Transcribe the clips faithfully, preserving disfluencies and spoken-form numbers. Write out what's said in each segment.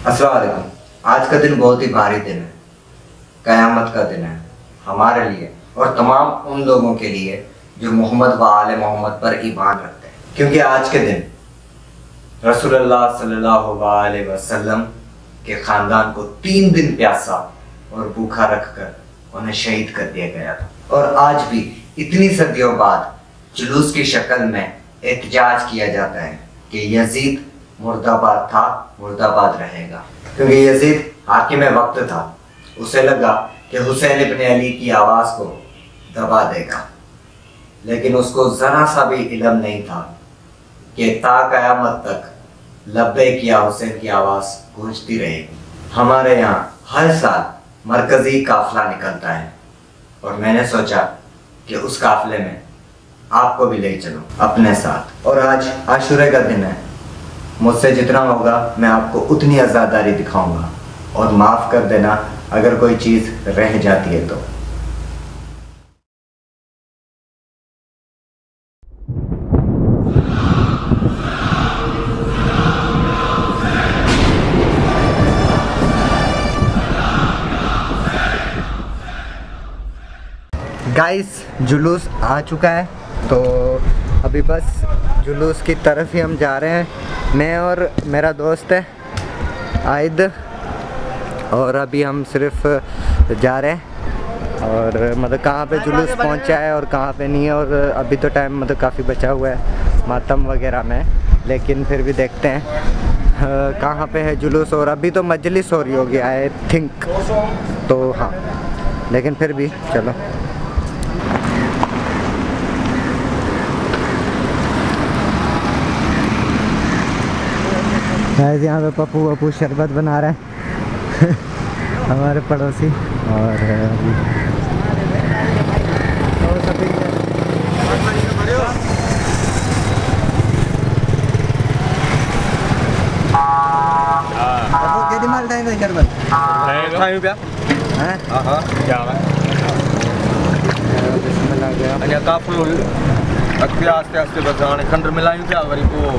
अस्सलाम वालेकुम। आज का दिन बहुत ही भारी दिन है, क़यामत का दिन है हमारे लिए और तमाम उन लोगों के लिए जो मोहम्मद व आले मोहम्मद पर ईमान रखते हैं, क्योंकि आज के दिन रसूलुल्लाह सल्लल्लाहु अलैहि वसल्लम के ख़ानदान को तीन दिन प्यासा और भूखा रखकर उन्हें शहीद कर दिया गया था। और आज भी इतनी सदियों बाद जुलूस की शक्ल में एहतजाज किया जाता है कि यजीद मुर्दाबाद था, मुर्दाबाद रहेगा, क्योंकि यजीद हाकिम वक्त था। उसे लगा कि हुसैन इब्न अली की आवाज़ को दबा देगा, लेकिन उसको ज़रा सा भी इल्म नहीं था कि ता क़यामत तक लब्बैक या हुसैन की आवाज़ गूंजती रहेगी। हमारे यहाँ हर साल मरकज़ी काफ़िला निकलता है और मैंने सोचा कि उस काफ़िले में आपको भी ले चलो अपने साथ। और आज आशूरे का दिन है, मुझसे जितना होगा मैं आपको उतनी आज़ादारी दिखाऊंगा और माफ़ कर देना अगर कोई चीज़ रह जाती है तो। गाइस, जुलूस आ चुका है तो अभी बस जुलूस की तरफ ही हम जा रहे हैं। मैं और मेरा दोस्त है आयद, और अभी हम सिर्फ जा रहे हैं और मतलब कहाँ पे जुलूस पहुँचा है और कहाँ पे नहीं है। और अभी तो टाइम मतलब काफ़ी बचा हुआ है मातम वगैरह में, लेकिन फिर भी देखते हैं कहाँ पे है जुलूस। और अभी तो मजलिस हो रही होगी आई थिंक, तो हाँ, लेकिन फिर भी चलो। गाइस, यहाँ पे पप्पू पप्पू शरबत बना रहे हैं हमारे पड़ोसी। और कितनी माल टाइम है शरबत आस्ते आस्ते बस खंड मिलायूं क्या वरी को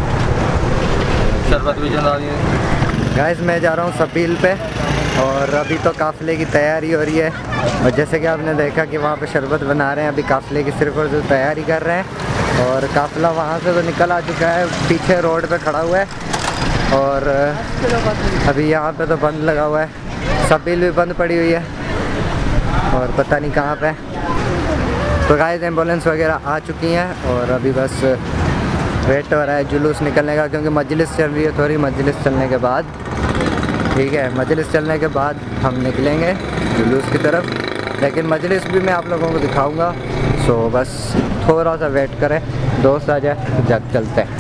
शरबत भी चला दिए। गाइस, मैं जा रहा हूँ सबील पे और अभी तो काफ़िले की तैयारी हो रही है। और जैसे कि आपने देखा कि वहाँ पे शरबत बना रहे हैं, अभी काफ़िले की सिर्फ और सिर्फ तैयारी कर रहे हैं। और काफ़िला वहाँ से तो निकल आ चुका है, पीछे रोड पे खड़ा हुआ है। और अभी यहाँ पे तो बंद लगा हुआ है, सबील भी बंद पड़ी हुई है और पता नहीं कहाँ पे। तो गाइस, एम्बुलेंस वगैरह आ चुकी हैं और अभी बस वेट हो रहा है जुलूस निकलने का, क्योंकि मजलिस चल रही है थोड़ी। मजलिस चलने के बाद ठीक है, मजलिस चलने के बाद हम निकलेंगे जुलूस की तरफ, लेकिन मजलिस भी मैं आप लोगों को दिखाऊंगा। सो बस थोड़ा सा वेट करें, दोस्त आ जाए जब चलते हैं।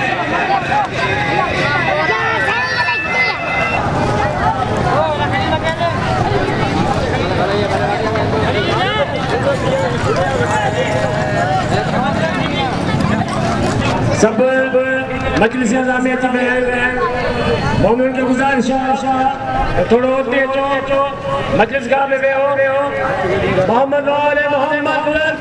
मुश्किल मजलिस निज़ामिया में आए हुए हैं। मोमिन की गुजारिश है थोड़ा होते तो मजलिस गाह में हो मोहम्मद वाले मोहम्मद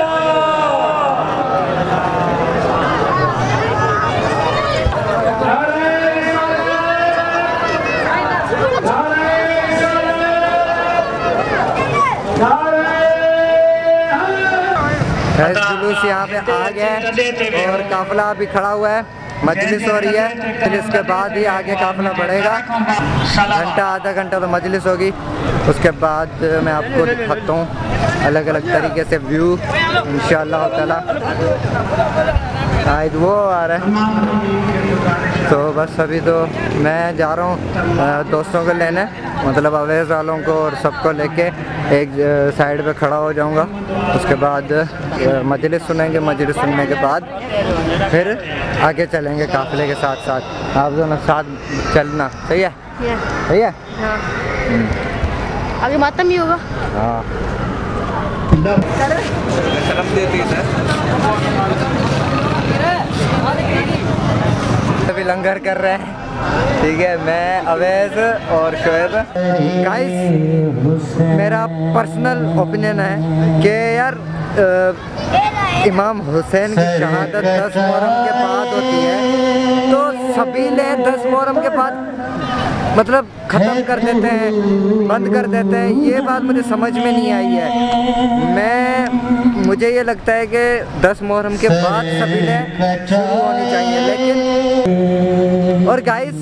जुलूस यहाँ पे आ गया और काफिला अभी खड़ा हुआ है, मजलिस हो रही है। फिर इसके बाद ही आगे काफिला बढ़ेगा, घंटा आधा घंटा तो मजलिस होगी। उसके बाद मैं आपको दिखाता हूँ अलग अलग तरीके से व्यू इंशाअल्लाह ताला। शायद वो आ रहा है। तो बस अभी तो मैं जा रहा हूँ दोस्तों को लेने, मतलब अवैज़ वालों को और सबको लेके एक साइड पे खड़ा हो जाऊंगा। उसके बाद मजलिस सुनेंगे, मजलिस सुनने के बाद फिर आगे चलेंगे काफ़िले के साथ साथ। आप दोनों साथ चलना, सही है? सही है? हाँ। आगे मातम भी होगा। हाँ अभी लंगर कर रहे हैं, ठीक है। मैं अवैज़ और शोएब। गाइस मेरा पर्सनल ओपिनियन है कि यार इमाम हुसैन की शहादत दस मुहर्रम के बाद होती है, तो सभी ने दस मुहर्रम के बाद मतलब ख़त्म कर देते हैं, बंद कर देते हैं। ये बात मुझे समझ में नहीं आई है। मैं मुझे ये लगता है कि दस मुहर्रम के बाद सभी ने शुरू होनी चाहिए। लेकिन और गाइस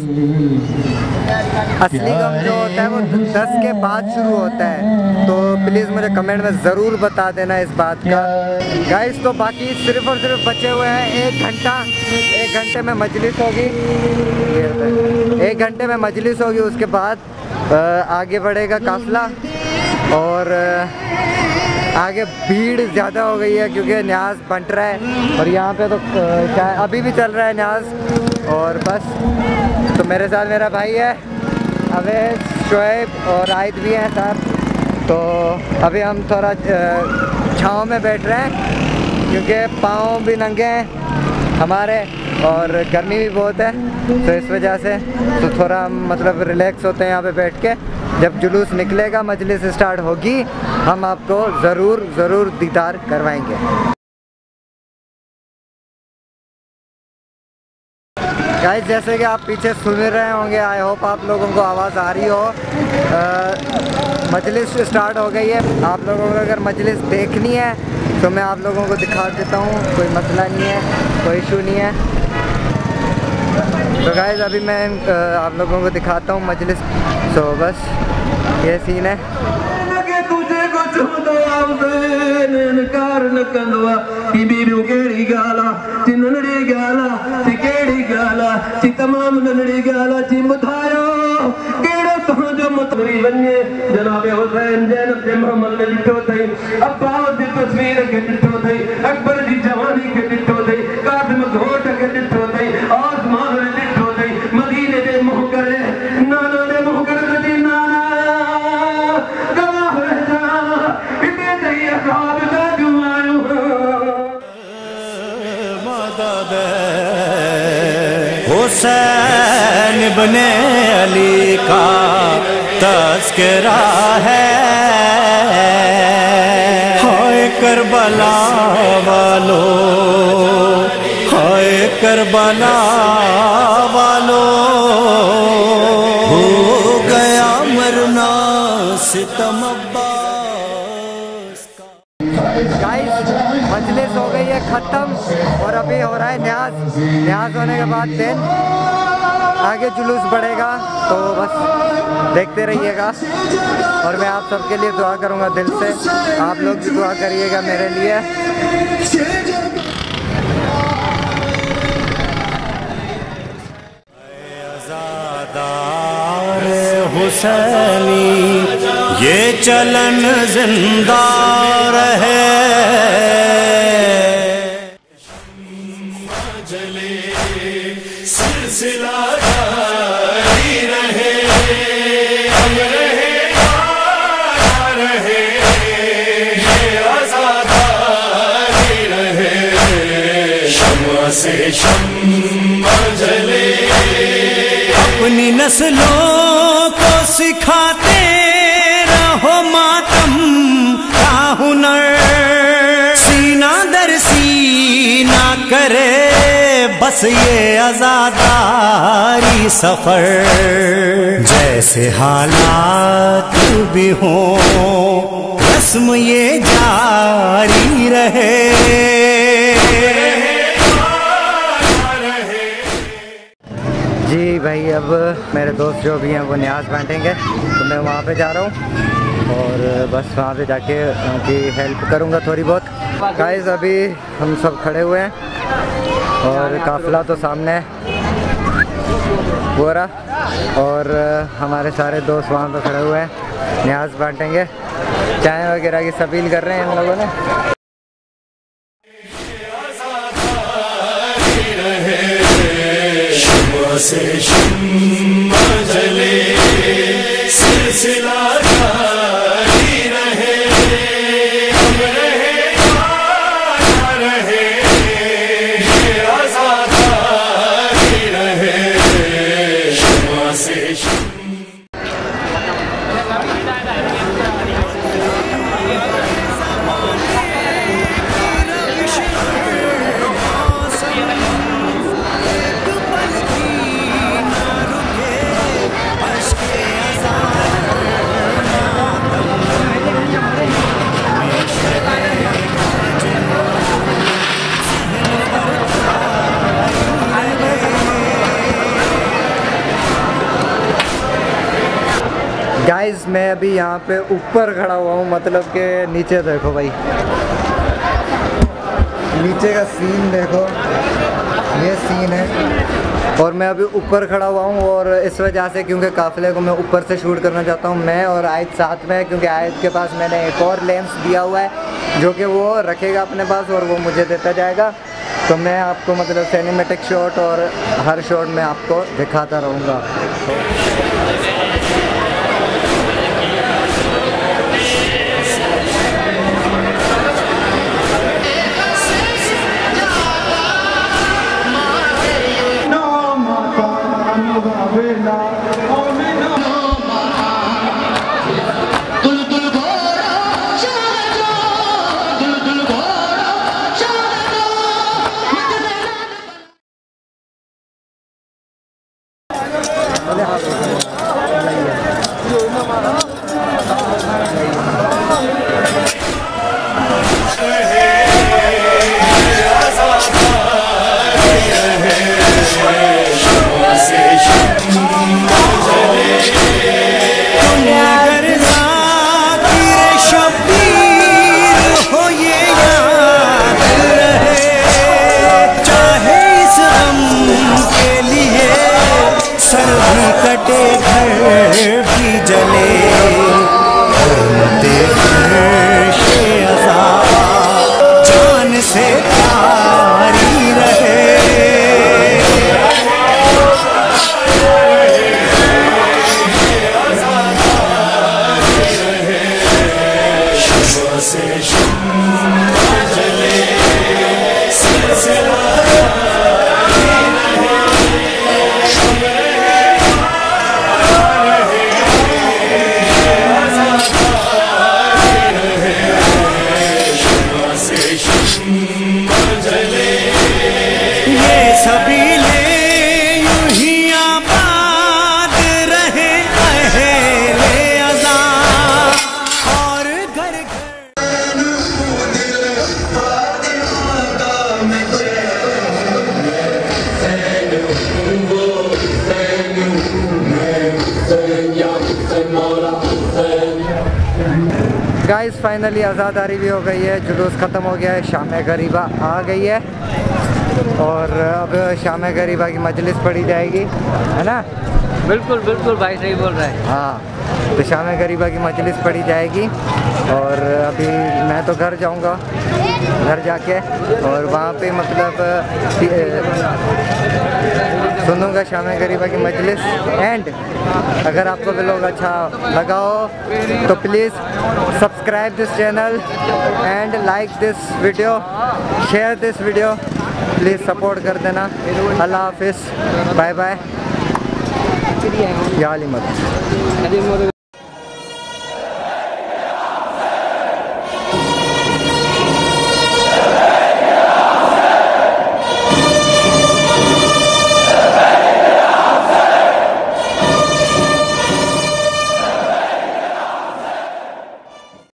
असली गम जो होता है वो दस के बाद शुरू होता है, तो प्लीज़ मुझे कमेंट में ज़रूर बता देना इस बात का गाइस। तो बाकी सिर्फ और सिर्फ बचे हुए हैं एक घंटा। एक घंटे में मजलिस होगी, एक घंटे में मजलिस होगी। उसके बाद आगे बढ़ेगा काफिला और आगे भीड़ ज़्यादा हो गई है क्योंकि न्याज बंट रहा है और यहाँ पे तो शायद अभी भी चल रहा है न्याज। और बस तो मेरे साथ मेरा भाई है अवैज़, शोएब और आयद भी हैं साथ। तो अभी हम थोड़ा छाँव में बैठ रहे हैं क्योंकि पाँव भी नंगे हैं हमारे और गर्मी भी बहुत है, तो इस वजह से तो थोड़ा हम मतलब रिलैक्स होते हैं यहाँ पे बैठ के। जब जुलूस निकलेगा, मजलिस स्टार्ट होगी, हम आपको ज़रूर ज़रूर दीदार करवाएंगे। गाइस जैसे कि आप पीछे सुन रहे होंगे, आई होप आप लोगों को आवाज़ आ रही हो, आ, मजलिस स्टार्ट हो गई है। आप लोगों को अगर मजलिस देखनी है तो मैं आप लोगों को दिखा देता हूँ, कोई मसला नहीं है, कोई इशू नहीं है। तो गाइस अभी मैं आप लोगों को दिखाता हूँ मजलिस। तो बस ये सीन है। जनाबे हुसैन जैनब जे मोहम्मद ने लिखो थे, अब्बास दी तस्वीर के लिखो थे, अकबर दी जवानी के लिखो थे, कासिम घोट के लिखो थे, आसमान ने लिखो थे, मदीने दे मुंह करे नाना दे मुंह करे मदीना गवाह रह जा इते ते असाब दा जुआयो मदद हुसैन इब्ने अली का तस्करा है। हाय करबला वालो, हाय करबला वालो, हो गया मरना सितम अब्बास का। गाइस मजलिस हो गई है ख़त्म और अभी हो रहा है न्याज। न्याज होने के बाद दिन आगे जुलूस बढ़ेगा, तो बस देखते रहिएगा। और मैं आप सबके लिए दुआ करूंगा दिल से, आप लोग भी दुआ करिएगा मेरे लिए। हुसैनी ये चलन जिंदा रहे, सिलसिला जारी रहे, हम रहे ना रहे, ये आज़ादी रहे, शम्मा से शम्मा नस्लों को सिखाते रहो मातम का हुनर, सीना दर सीना करे बस ये आजादारी सफर। जैसे हालात भी हो रस्म ये जारी रहे। जी भाई, अब मेरे दोस्त जो भी हैं वो न्याज बांटेंगे, तो मैं वहाँ पे जा रहा हूँ और बस वहाँ पे जाके उनकी हेल्प करूँगा थोड़ी बहुत। गाइस अभी हम सब खड़े हुए हैं और काफ़िला तो सामने है पूरा, और हमारे सारे दोस्त वहाँ पे खड़े हुए हैं, न्याज बांटेंगे, चाय वगैरह की अपील कर रहे हैं इन लोगों ने। से शम्मा जले सिलसिला जारी रहे, हम रहे ना रहे ये आज़ादी रहे। शम्मा से गाइस मैं अभी यहाँ पे ऊपर खड़ा हुआ हूँ, मतलब कि नीचे देखो भाई, नीचे का सीन देखो, ये सीन है। और मैं अभी ऊपर खड़ा हुआ हूँ और इस वजह से क्योंकि काफ़िले को मैं ऊपर से शूट करना चाहता हूँ, मैं और आयत साथ में, क्योंकि आयत के पास मैंने एक और लेंस दिया हुआ है जो कि वो रखेगा अपने पास और वो मुझे देता जाएगा। तो मैं आपको मतलब सिनेमैटिक शॉट और हर शॉट में आपको दिखाता रहूँगा। गाइस फाइनली आज़ादारी भी हो गई है, जुलूस ख़त्म हो गया है, शाम गरीबा आ गई है और अब शाम गरीबा की मजलिस पढ़ी जाएगी, है ना? बिल्कुल बिल्कुल भाई, सही बोल रहा है। हाँ, तो शाम गरीबा की मजलिस पढ़ी जाएगी और अभी मैं तो घर जाऊंगा, घर जाके और वहाँ पे मतलब सुनूंगा शाम गरीबा की मजलिस। एंड अगर आपको व्लॉग अच्छा लगा हो तो please subscribe this channel and like this video, share this video, please support कर देना। अल्लाह हाफिज़, बाय बाय। के लिए आया हूँ। या अली मत अरे